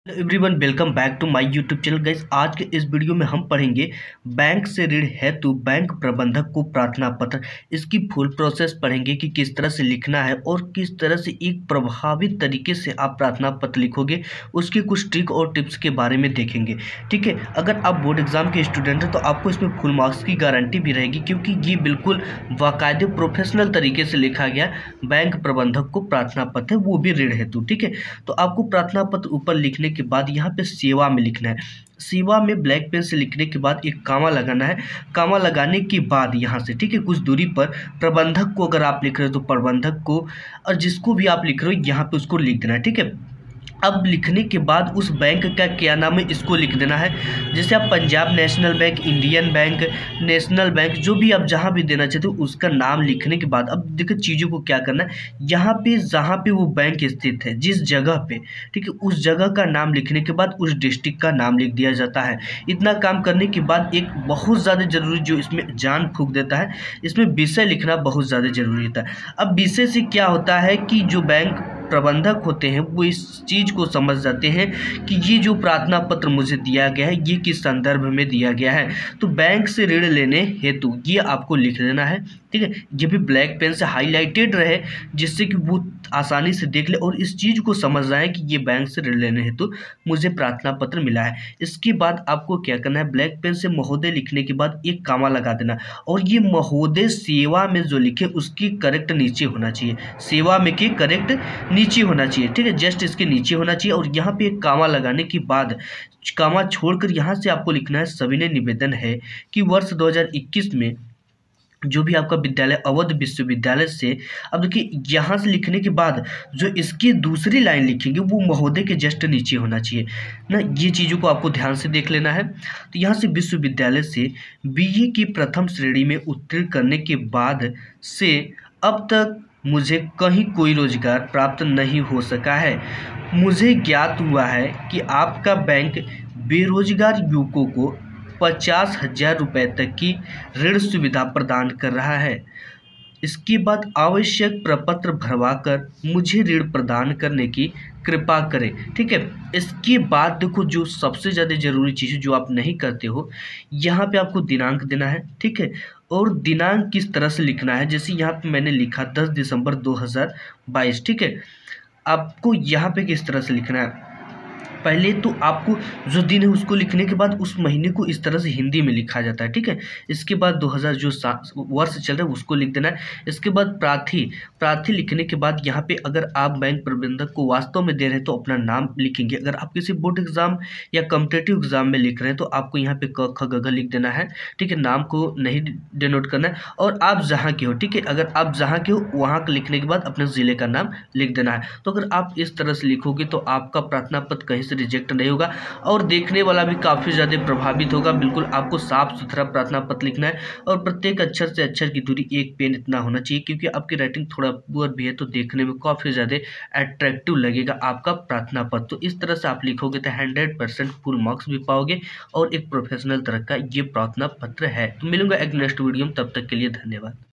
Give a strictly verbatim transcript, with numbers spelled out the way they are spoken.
Hello everyone, welcome back to my YouTube channel. Guys, आज के इस वीडियो में हम पढ़ेंगे बैंक से ऋण हेतु बैंक प्रबंधक को प्रार्थना पत्र। इसकी फुल प्रोसेस पढ़ेंगे कि किस तरह से लिखना है और किस तरह से एक प्रभावित तरीके से आप प्रार्थना पत्र लिखोगे। उसके कुछ ट्रिक और टिप्स के बारे में देखेंगे। ठीक है, अगर आप बोर्ड एग्जाम के स्टूडेंट हैं तो आपको इसमें फुल मार्क्स की गारंटी भी रहेगी, क्योंकि ये बिल्कुल बाकायदे प्रोफेशनल तरीके से लिखा गया बैंक प्रबंधक को प्रार्थना पत्र, वो भी ऋण हेतु। ठीक है, तो आपको प्रार्थना पत्र ऊपर लिखने के बाद यहाँ पे सेवा में लिखना है। सेवा में ब्लैक पेन से लिखने के बाद एक कामा लगाना है। कामा लगाने के बाद यहाँ से, ठीक है, कुछ दूरी पर प्रबंधक को अगर आप लिख रहे हो तो प्रबंधक को, और जिसको भी आप लिख रहे हो यहाँ पे उसको लिख देना है। ठीक है, अब लिखने के बाद उस बैंक का क्या नाम है इसको लिख देना है। जैसे आप Punjab National Bank, Indian Bank, National Bank, जो भी आप जहाँ भी देना चाहते हो उसका नाम लिखने के बाद अब देखो चीज़ों को क्या करना है। यहाँ पे जहाँ पे वो बैंक स्थित है, जिस जगह पे, ठीक है, उस जगह का नाम लिखने के बाद उस डिस्ट्रिक्ट का नाम लिख दिया जाता है। इतना काम करने के बाद एक बहुत ज़्यादा जरूरी जो इसमें जान फूंक देता है, इसमें विषय लिखना बहुत ज़्यादा जरूरी होता है। अब विषय से क्या होता है कि जो बैंक प्रबंधक होते हैं वो इस चीज़ को समझ जाते हैं कि ये जो प्रार्थना पत्र मुझे दिया गया है ये किस संदर्भ में दिया गया है। तो बैंक से ऋण लेने हेतु ये आपको लिख देना है। ठीक है, ये भी ब्लैक पेन से हाईलाइटेड रहे, जिससे कि वो आसानी से देख ले और इस चीज़ को समझ जाए कि ये बैंक से ऋण लेने हेतु मुझे प्रार्थना पत्र मिला है। इसके बाद आपको क्या करना है, ब्लैक पेन से महोदय लिखने के बाद एक कामा लगा देना, और ये महोदय सेवा में जो लिखे उसकी करेक्ट नीचे होना चाहिए। सेवा में के करेक्ट नीचे होना चाहिए। ठीक है, जस्ट इसके नीचे होना चाहिए। और यहाँ पे एक कामा लगाने के बाद कामा छोड़कर यहाँ से आपको लिखना है, सविनय निवेदन है कि वर्ष दो हज़ार इक्कीस में जो भी आपका विद्यालय अवध विश्वविद्यालय से, अब देखिए यहाँ से लिखने के बाद जो इसकी दूसरी लाइन लिखेंगे वो महोदय के जस्ट नीचे होना चाहिए ना। ये चीज़ों को आपको ध्यान से देख लेना है। तो यहाँ से विश्वविद्यालय से बीए की प्रथम श्रेणी में उत्तीर्ण करने के बाद से अब तक मुझे कहीं कोई रोजगार प्राप्त नहीं हो सका है। मुझे ज्ञात हुआ है कि आपका बैंक बेरोजगार युवकों को पचास हजार रुपये तक की ऋण सुविधा प्रदान कर रहा है। इसके बाद आवश्यक प्रपत्र भरवाकर मुझे ऋण प्रदान करने की कृपा करें। ठीक है, इसके बाद देखो जो सबसे ज़्यादा जरूरी चीज़ जो आप नहीं करते हो, यहाँ पे आपको दिनांक देना है। ठीक है, और दिनांक किस तरह से लिखना है, जैसे यहाँ पे मैंने लिखा दस दिसंबर दो हज़ार बाईस। ठीक है, आपको यहाँ पे किस तरह से लिखना है, पहले तो आपको जो दिन है उसको लिखने के बाद उस महीने को इस तरह से हिंदी में लिखा जाता है। ठीक है, इसके बाद दो हज़ार जो वर्ष चल रहा है उसको लिख देना है। इसके बाद प्रार्थी प्रार्थी लिखने के बाद यहाँ पे अगर आप बैंक प्रबंधक को वास्तव में दे रहे हैं तो अपना नाम लिखेंगे। अगर आप किसी बोर्ड एग्जाम या कॉम्पिटिटिव एग्जाम में लिख रहे हैं तो आपको यहाँ पे क ख ग घ लिख देना है। ठीक है, नाम को नहीं डिनोट करना है। और आप जहाँ के हो, ठीक है, अगर आप जहाँ के हो वहाँ के लिखने के बाद अपने ज़िले का नाम लिख देना है। तो अगर आप इस तरह से लिखोगे तो आपका प्रार्थना पत्र कहीं रिजेक्ट नहीं होगा और देखने वाला भी काफ़ी ज़्यादा प्रभावित होगा। बिल्कुल आपको साफ सुथरा प्रार्थना पत्र लिखना है और प्रत्येक अक्षर से अक्षर की दूरी एक पेन इतना होना चाहिए, क्योंकि आपकी राइटिंग थोड़ा पुअर भी है तो देखने में काफ़ी ज़्यादा अट्रैक्टिव लगेगा आपका प्रार्थना पत्र। तो इस तरह से आप लिखोगे तो हंड्रेड परसेंट फुल मार्क्स भी पाओगे और एक प्रोफेशनल तरह का ये प्रार्थना पत्र है। तो मिलूंगा एक नेक्स्ट वीडियो में, तब तक के लिए धन्यवाद।